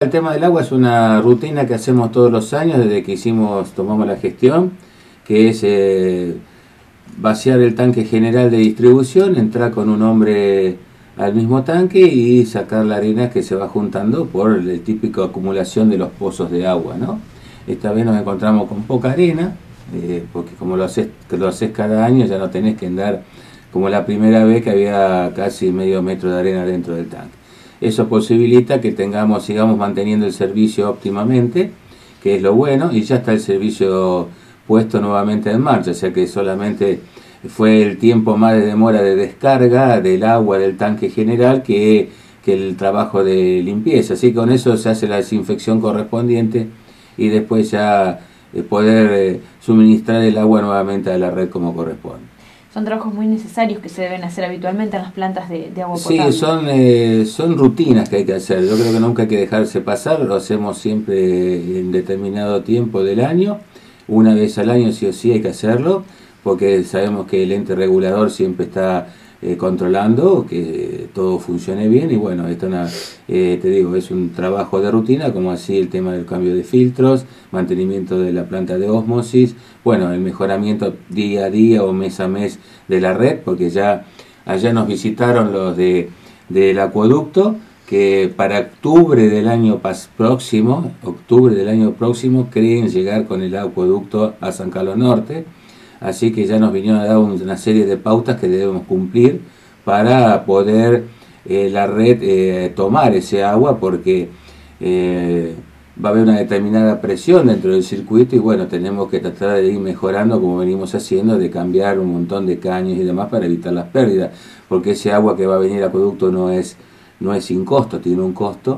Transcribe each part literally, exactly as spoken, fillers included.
El tema del agua es una rutina que hacemos todos los años desde que hicimos, tomamos la gestión, que es eh, vaciar el tanque general de distribución, entrar con un hombre al mismo tanque y sacar la arena que se va juntando por el típico acumulación de los pozos de agua, ¿no? Esta vez nos encontramos con poca arena, eh, porque como lo haces, que lo haces cada año ya no tenés que andar como la primera vez que había casi medio metro de arena dentro del tanque. Eso posibilita que tengamos, sigamos manteniendo el servicio óptimamente, que es lo bueno, y ya está el servicio puesto nuevamente en marcha, o sea que solamente fue el tiempo más de demora de descarga del agua del tanque general que, que el trabajo de limpieza. Así que con eso se hace la desinfección correspondiente y después ya eh, poder eh, suministrar el agua nuevamente a la red como corresponde. Son trabajos muy necesarios que se deben hacer habitualmente en las plantas de, de agua potable. Sí, son, eh, son rutinas que hay que hacer. Yo creo que nunca hay que dejarse pasar, lo hacemos siempre en determinado tiempo del año. Una vez al año sí o sí hay que hacerlo, porque sabemos que el ente regulador siempre está eh, controlando que todo funcione bien. Y bueno, esto una, eh, te digo, es un trabajo de rutina, como así el tema del cambio de filtros, mantenimiento de la planta de ósmosis, bueno, el mejoramiento día a día o mes a mes de la red, porque ya allá nos visitaron los de del acueducto, que para octubre del año próximo, octubre del año próximo, creen llegar con el acueducto a San Carlos Norte, así que ya nos vinieron a dar una serie de pautas que debemos cumplir para poder eh, la red eh, tomar ese agua, porque eh, va a haber una determinada presión dentro del circuito y bueno, tenemos que tratar de ir mejorando como venimos haciendo, de cambiar un montón de caños y demás para evitar las pérdidas, porque ese agua que va a venir al acueducto no es no es sin costo, tiene un costo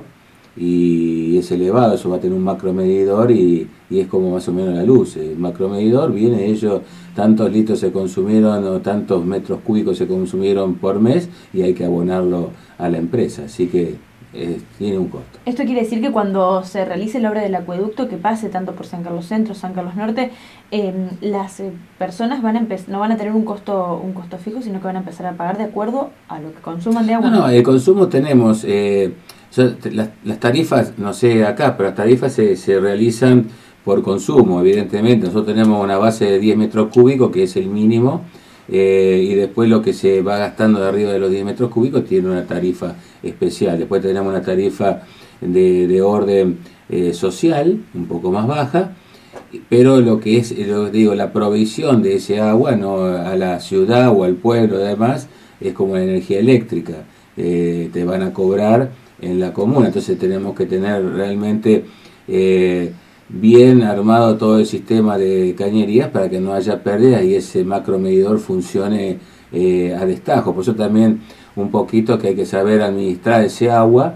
y es elevado. Eso va a tener un macromedidor y, y es como más o menos la luz. El macromedidor viene, ellos tantos litros se consumieron o tantos metros cúbicos se consumieron por mes y hay que abonarlo a la empresa, así que eh, tiene un costo. Esto quiere decir que cuando se realice la obra del acueducto, que pase tanto por San Carlos Centro, San Carlos Norte, eh, las eh, personas van a no van a tener un costo un costo fijo, sino que van a empezar a pagar de acuerdo a lo que consuman de agua. No, no, el consumo tenemos, eh, las, las tarifas, no sé acá, pero las tarifas se, se realizan por consumo, evidentemente. Nosotros tenemos una base de diez metros cúbicos, que es el mínimo, eh, y después lo que se va gastando de arriba de los diez metros cúbicos tiene una tarifa especial. Después tenemos una tarifa de, de orden eh, social, un poco más baja, pero lo que es, lo digo, la provisión de ese agua, no a la ciudad o al pueblo, además, es como la energía eléctrica, eh, te van a cobrar en la comuna, entonces tenemos que tener realmente eh, bien armado todo el sistema de cañerías para que no haya pérdidas y ese macromedidor funcione eh, a destajo. Por eso también un poquito que hay que saber administrar ese agua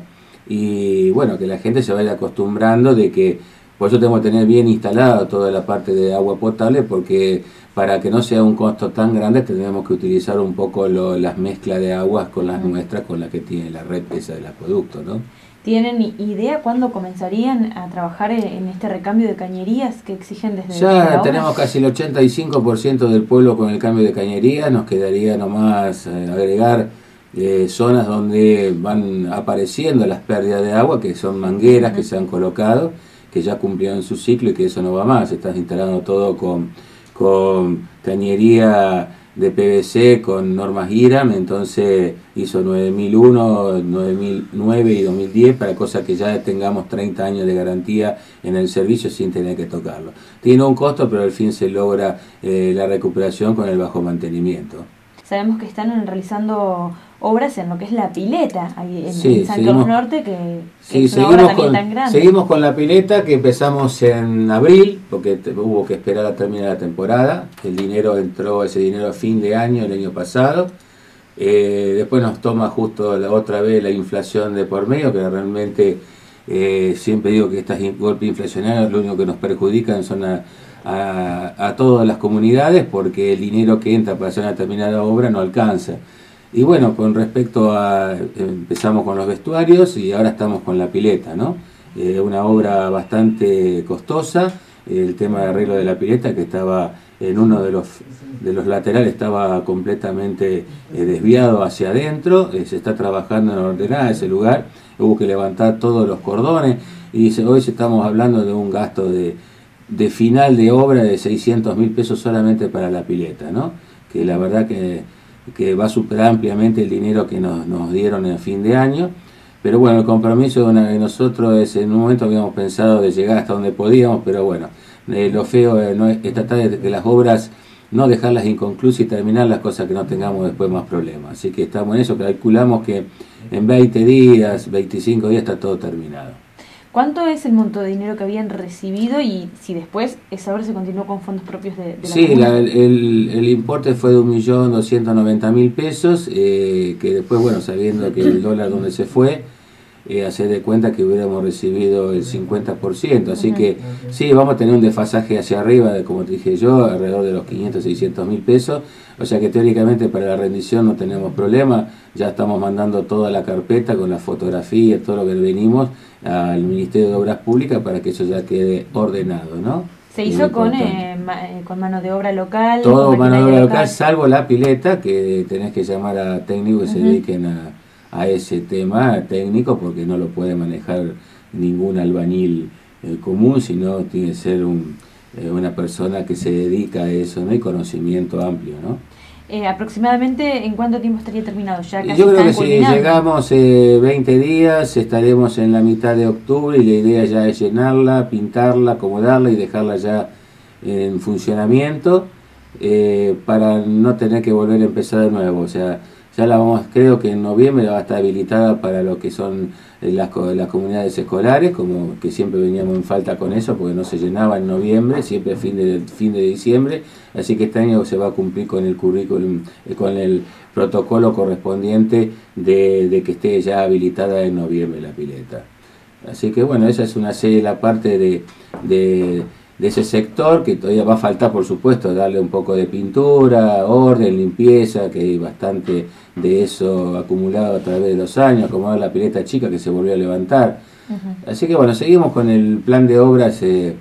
y bueno, que la gente se vaya acostumbrando de que, por eso tenemos que tener bien instalada toda la parte de agua potable, porque para que no sea un costo tan grande tenemos que utilizar un poco lo, las mezclas de aguas con las nuestras, con las que tiene la red esa del acueducto, ¿no? ¿Tienen idea cuándo comenzarían a trabajar en este recambio de cañerías que exigen desde Ya desde tenemos casi el ochenta y cinco por ciento del pueblo con el cambio de cañerías, nos quedaría nomás eh, agregar eh, zonas donde van apareciendo las pérdidas de agua, que son mangueras que se han colocado, que ya cumplieron su ciclo y que eso no va más. Estás instalando todo con, con cañería de P V C con normas I R A M, entonces hizo nueve mil uno, nueve mil nueve y dos mil diez, para cosas que ya tengamos treinta años de garantía en el servicio sin tener que tocarlo. Tiene un costo, pero al fin se logra eh, la recuperación con el bajo mantenimiento. Sabemos que están realizando obras en lo que es la pileta, ahí en, sí, en San seguimos, Carlos Norte, que, que sí, es una seguimos obra también con, tan grande. Seguimos con la pileta, que empezamos en abril, porque te, hubo que esperar a terminar la temporada. El dinero entró, ese dinero a fin de año, el año pasado. Eh, después nos toma justo la otra vez la inflación de por medio, que realmente eh, siempre digo que estas golpes inflacionarios lo único que nos perjudican son a, a, a todas las comunidades, porque el dinero que entra para hacer una determinada obra no alcanza. Y bueno, con respecto a, empezamos con los vestuarios y ahora estamos con la pileta, ¿no? Eh, una obra bastante costosa, el tema de arreglo de la pileta, que estaba en uno de los, de los laterales, estaba completamente eh, desviado hacia adentro, eh, se está trabajando en ordenar ese lugar, hubo que levantar todos los cordones. y hoy estamos hablando de un gasto de, de final de obra de seiscientos mil pesos solamente para la pileta, ¿no? Que la verdad que, que va a superar ampliamente el dinero que nos, nos dieron en fin de año. Pero bueno, el compromiso de nosotros es, en un momento habíamos pensado de llegar hasta donde podíamos, pero bueno, eh, lo feo eh, no es, es tratar de que las obras no dejarlas inconclusas y terminar las cosas que no tengamos después más problemas. Así que estamos en eso, calculamos que en veinte días, veinticinco días está todo terminado. ¿Cuánto es el monto de dinero que habían recibido y si después esa obra se continuó con fondos propios de, de la Sí, comuna? la, el, el importe fue de un millón doscientos noventa mil pesos, eh, que después, bueno, sabiendo que el dólar donde se fue, eh, hacer de cuenta que hubiéramos recibido el cincuenta por ciento, así uh-huh. que sí, vamos a tener un desfasaje hacia arriba, de, como te dije yo, alrededor de los quinientos, seiscientos mil pesos, o sea que teóricamente para la rendición no tenemos problema, ya estamos mandando toda la carpeta con la fotografía, todo lo que venimos al Ministerio de Obras Públicas para que eso ya quede ordenado, ¿no? ¿Se hizo con, eh, ma, con mano de obra local? Todo mano de obra local, local, salvo la pileta, que tenés que llamar a técnicos que uh-huh. se dediquen a, a ese tema técnico, porque no lo puede manejar ningún albañil eh, común, sino tiene que ser un, eh, una persona que se dedica a eso, ¿no? Y conocimiento amplio, ¿no? Eh, aproximadamente, ¿en cuánto tiempo estaría terminado? Ya casi Yo creo que si culminando. llegamos eh, veinte días, estaremos en la mitad de octubre y la idea ya es llenarla, pintarla, acomodarla y dejarla ya en funcionamiento eh, para no tener que volver a empezar de nuevo. O sea, ya la vamos, creo que en noviembre va a estar habilitada para lo que son las, las comunidades escolares, como que siempre veníamos en falta con eso, porque no se llenaba en noviembre, siempre fin de, fin de diciembre, así que este año se va a cumplir con el currículum, con el protocolo correspondiente de, de que esté ya habilitada en noviembre la pileta. Así que bueno, esa es una serie, la parte de, de, de ese sector, que todavía va a faltar, por supuesto, darle un poco de pintura, orden, limpieza, que hay bastante de eso acumulado a través de los años, como la pileta chica que se volvió a levantar. Uh-huh. Así que bueno, seguimos con el plan de obras eh,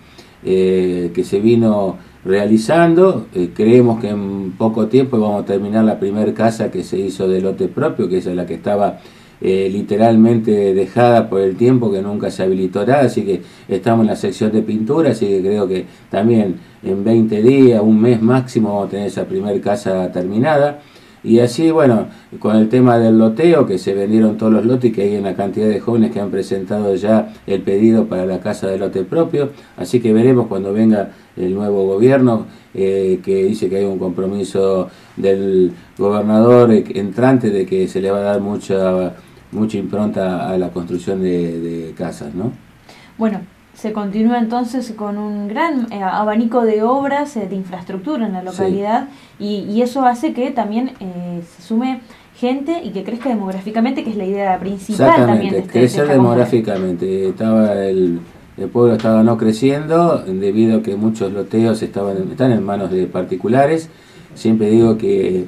eh, que se vino realizando. Eh, creemos que en poco tiempo vamos a terminar la primera casa que se hizo de lote propio, que es la que estaba Eh, literalmente dejada por el tiempo, que nunca se habilitó nada, así que estamos en la sección de pintura, así que creo que también en veinte días, un mes máximo, vamos a tener esa primera casa terminada. Y así, bueno, con el tema del loteo, que se vendieron todos los lotes y que hay una cantidad de jóvenes que han presentado ya el pedido para la casa de lote propio, así que veremos cuando venga el nuevo gobierno, eh, que dice que hay un compromiso del gobernador entrante de que se le va a dar mucha mucha impronta a la construcción de, de casas, ¿no? Bueno, se continúa entonces con un gran eh, abanico de obras, eh, de infraestructura en la localidad, sí. y, y eso hace que también eh, se sume gente y que crezca demográficamente, que es la idea principal también de este, crecer de demográficamente. Estaba el, el pueblo estaba no creciendo debido a que muchos loteos estaban están en manos de particulares. Siempre digo que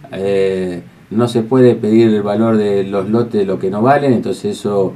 eh, no se puede pedir el valor de los lotes lo que no valen, entonces eso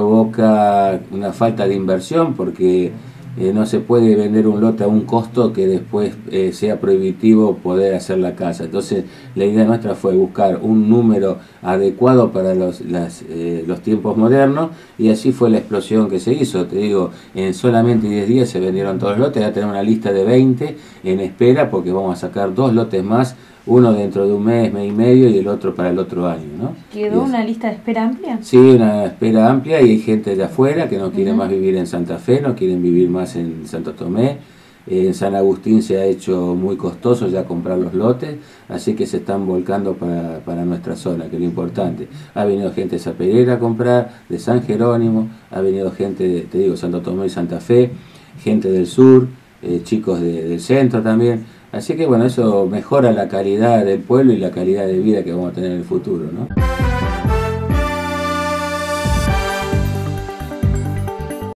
provoca una falta de inversión, porque eh, no se puede vender un lote a un costo que después eh, sea prohibitivo poder hacer la casa. Entonces la idea nuestra fue buscar un número adecuado para los, las, eh, los tiempos modernos, y así fue la explosión que se hizo. Te digo, en solamente diez días se vendieron todos los lotes, ya tenemos una lista de veinte en espera, porque vamos a sacar dos lotes más, uno dentro de un mes, mes y medio, y el otro para el otro año, ¿no? ¿Quedó una lista de espera amplia? Sí, una espera amplia, y hay gente de afuera que no quiere uh-huh. más vivir en Santa Fe, no quieren vivir más en Santo Tomé. Eh, en San Agustín se ha hecho muy costoso ya comprar los lotes, así que se están volcando para, para nuestra zona, que es lo importante. Ha venido gente de Zaperera a comprar, de San Jerónimo, ha venido gente, de, te digo, Santo Tomé y Santa Fe, gente del sur, eh, chicos de, del centro también. Así que bueno, eso mejora la calidad del pueblo y la calidad de vida que vamos a tener en el futuro, ¿no?